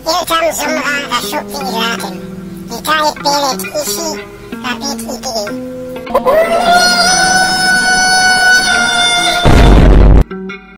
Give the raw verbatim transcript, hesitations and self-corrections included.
Hiltam Sumra Rashukti Ilatin. Hikayet Belet Ishi Rabit Iti.